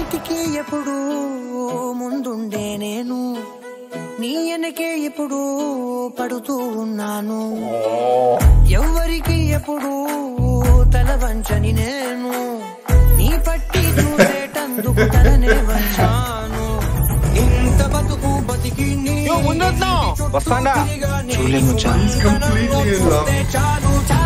అన్నిటికీ ఎప్పుడు ముందుండే నేను నీ వెనకే ఎప్పుడు పడుతూ ఉన్నాను ఎవ్వరికి ఎప్పుడు తల వంచని నేను నీ పట్టి చూసేటందుకు తలనే వంచాను ఇంత బతుకు బతికి వస్తాడా చూడలేను చాలు